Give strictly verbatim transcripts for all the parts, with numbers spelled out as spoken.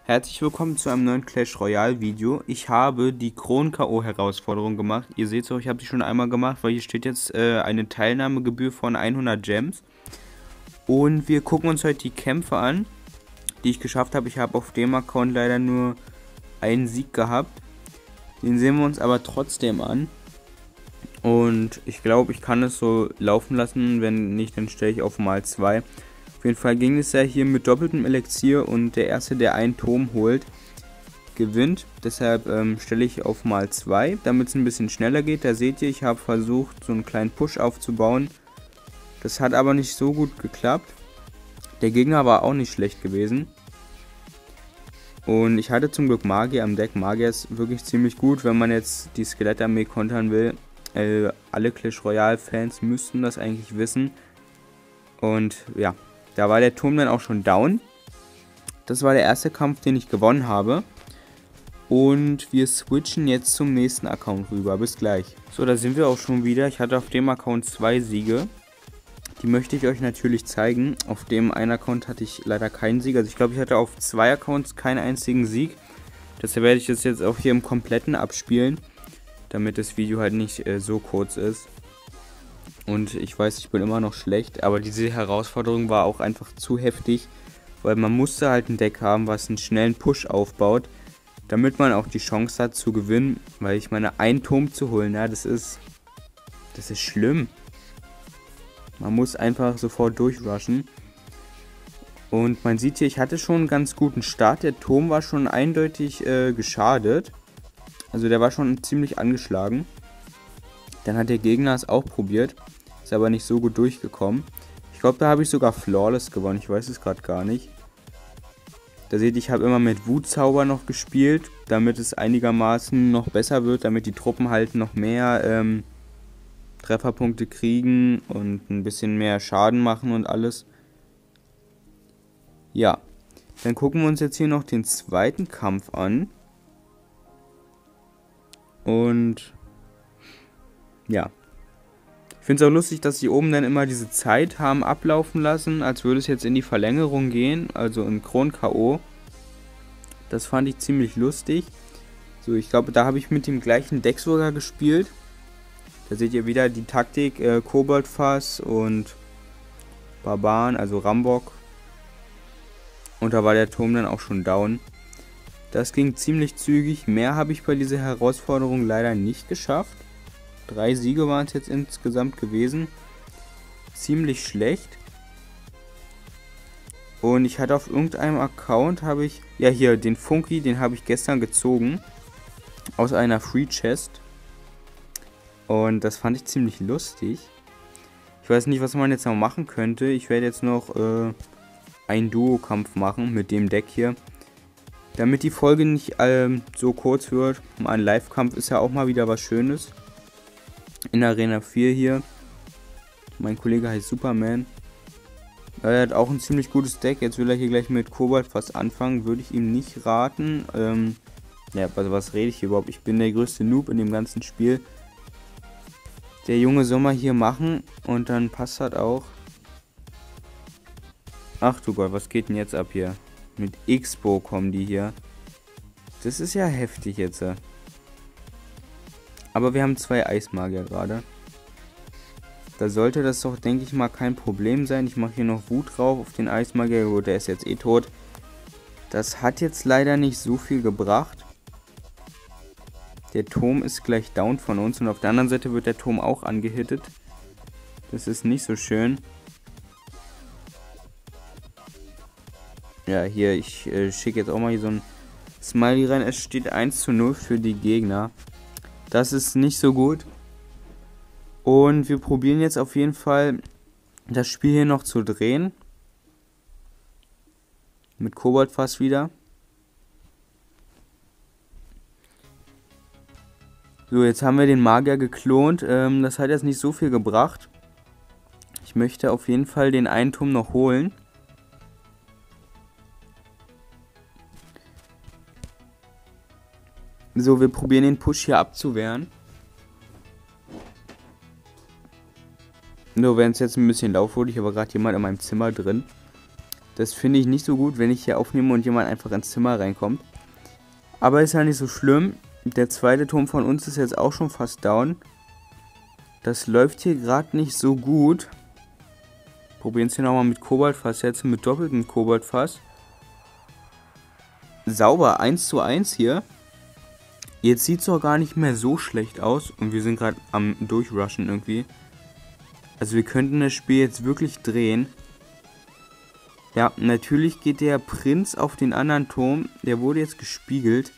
Herzlich willkommen zu einem neuen Clash Royale Video. Ich habe die Kronen-K O Herausforderung gemacht. Ihr seht es auch, ich habe sie schon einmal gemacht, weil hier steht jetzt äh, eine Teilnahmegebühr von hundert Gems. Und wir gucken uns heute die Kämpfe an, die ich geschafft habe. Ich habe auf dem Account leider nur einen Sieg gehabt. Den sehen wir uns aber trotzdem an. Und ich glaube, ich kann es so laufen lassen. Wenn nicht, dann stelle ich auf mal zwei. Auf jeden Fall ging es ja hier mit doppeltem Elixier und der erste, der einen Turm holt, gewinnt. Deshalb ähm, stelle ich auf mal zwei, damit es ein bisschen schneller geht. Da seht ihr, ich habe versucht, so einen kleinen Push aufzubauen. Das hat aber nicht so gut geklappt. Der Gegner war auch nicht schlecht gewesen. Und ich hatte zum Glück Magier am Deck. Magier ist wirklich ziemlich gut, wenn man jetzt die Skelettarmee kontern will. Äh, alle Clash Royale Fans müssten das eigentlich wissen. Und ja. Da war der Turm dann auch schon down. Das war der erste Kampf, den ich gewonnen habe. Und wir switchen jetzt zum nächsten Account rüber. Bis gleich. So, da sind wir auch schon wieder. Ich hatte auf dem Account zwei Siege. Die möchte ich euch natürlich zeigen. Auf dem einen Account hatte ich leider keinen Sieg. Also ich glaube, ich hatte auf zwei Accounts keinen einzigen Sieg. Deshalb werde ich das jetzt auch hier im Kompletten abspielen. Damit das Video halt nicht äh, so kurz ist. Und ich weiß, ich bin immer noch schlecht, aber diese Herausforderung war auch einfach zu heftig, weil man musste halt ein Deck haben, was einen schnellen Push aufbaut, damit man auch die Chance hat zu gewinnen, weil ich meine, einen Turm zu holen, ja, das ist, das ist schlimm. Man muss einfach sofort durchrushen. Und man sieht hier, ich hatte schon einen ganz guten Start, der Turm war schon eindeutig äh, geschadet, also der war schon ziemlich angeschlagen. Dann hat der Gegner es auch probiert. Ist aber nicht so gut durchgekommen. Ich glaube, da habe ich sogar Flawless gewonnen. Ich weiß es gerade gar nicht. Da seht ihr, ich habe immer mit Wutzauber noch gespielt, damit es einigermaßen noch besser wird, damit die Truppen halt noch mehr ähm, Trefferpunkte kriegen und ein bisschen mehr Schaden machen und alles. Ja, dann gucken wir uns jetzt hier noch den zweiten Kampf an. Und ja, ich finde es auch lustig, dass sie oben dann immer diese Zeit haben ablaufen lassen, als würde es jetzt in die Verlängerung gehen, also in Kronen-K O. Das fand ich ziemlich lustig. So, ich glaube, da habe ich mit dem gleichen Deck sogar gespielt. Da seht ihr wieder die Taktik, äh, Koboldfass und Barbaren, also Rambock. Und da war der Turm dann auch schon down. Das ging ziemlich zügig. Mehr habe ich bei dieser Herausforderung leider nicht geschafft. Drei Siege waren es jetzt insgesamt gewesen. Ziemlich schlecht. Und ich hatte auf irgendeinem Account, habe ich, ja hier, den Funky, den habe ich gestern gezogen. Aus einer Free Chest. Und das fand ich ziemlich lustig. Ich weiß nicht, was man jetzt noch machen könnte. Ich werde jetzt noch äh, einen Duo-Kampf machen mit dem Deck hier. Damit die Folge nicht ähm, so kurz wird. Ein Live-Kampf ist ja auch mal wieder was Schönes. In Arena vier hier. Mein Kollege heißt Superman. Er hat auch ein ziemlich gutes Deck. Jetzt will er hier gleich mit Koboldfass anfangen. Würde ich ihm nicht raten. Ähm, ja, also was rede ich hier überhaupt? Ich bin der größte Noob in dem ganzen Spiel. Der junge Sommer hier machen. Und dann passt das auch. Ach du Gott, was geht denn jetzt ab hier? Mit X-Bo kommen die hier. Das ist ja heftig jetzt. Aber wir haben zwei Eismagier gerade. Da sollte das doch, denke ich mal, kein Problem sein. Ich mache hier noch Wut drauf auf den Eismagier. Gut, der ist jetzt eh tot. Das hat jetzt leider nicht so viel gebracht. Der Turm ist gleich down von uns. Und auf der anderen Seite wird der Turm auch angehittet. Das ist nicht so schön. Ja, hier, ich äh, schicke jetzt auch mal hier so ein Smiley rein. Es steht eins zu null für die Gegner. Das ist nicht so gut. Und wir probieren jetzt auf jeden Fall das Spiel hier noch zu drehen. Mit Koboldfass wieder. So, jetzt haben wir den Magier geklont. Ähm, das hat jetzt nicht so viel gebracht. Ich möchte auf jeden Fall den einen Turm noch holen. So, wir probieren den Push hier abzuwehren. So, wenn es jetzt ein bisschen laut wurde, ich habe gerade jemand in meinem Zimmer drin. Das finde ich nicht so gut, wenn ich hier aufnehme und jemand einfach ins Zimmer reinkommt. Aber ist ja nicht so schlimm. Der zweite Turm von uns ist jetzt auch schon fast down. Das läuft hier gerade nicht so gut. Probieren es hier nochmal mit Kobaltfass jetzt, mit doppeltem Kobaltfass. Sauber, eins zu eins hier. Jetzt sieht es auch gar nicht mehr so schlecht aus. Und wir sind gerade am Durchrushen irgendwie. Also wir könnten das Spiel jetzt wirklich drehen. Ja, natürlich geht der Prinz auf den anderen Turm. Der wurde jetzt gespiegelt.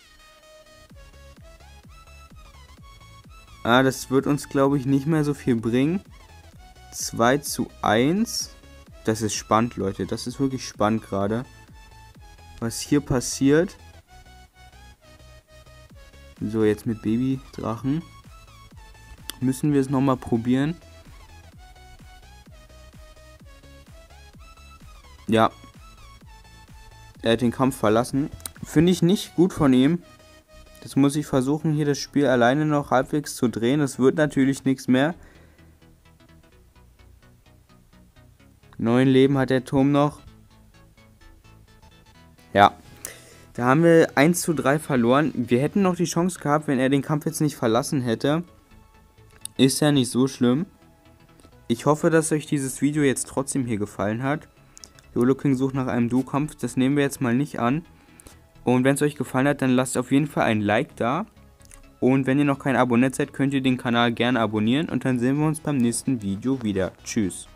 Ah, das wird uns, glaube ich, nicht mehr so viel bringen. zwei zu eins. Das ist spannend, Leute. Das ist wirklich spannend gerade. Was hier passiert. So, jetzt mit Babydrachen. Müssen wir es nochmal probieren. Ja. Er hat den Kampf verlassen. Finde ich nicht gut von ihm. Das muss ich versuchen, hier das Spiel alleine noch halbwegs zu drehen. Das wird natürlich nichts mehr. Neun Leben hat der Turm noch. Ja. Da haben wir eins zu drei verloren. Wir hätten noch die Chance gehabt, wenn er den Kampf jetzt nicht verlassen hätte. Ist ja nicht so schlimm. Ich hoffe, dass euch dieses Video jetzt trotzdem hier gefallen hat. YOLO King sucht nach einem Duo-Kampf. Das nehmen wir jetzt mal nicht an. Und wenn es euch gefallen hat, dann lasst auf jeden Fall ein Like da. Und wenn ihr noch kein Abonnent seid, könnt ihr den Kanal gerne abonnieren. Und dann sehen wir uns beim nächsten Video wieder. Tschüss.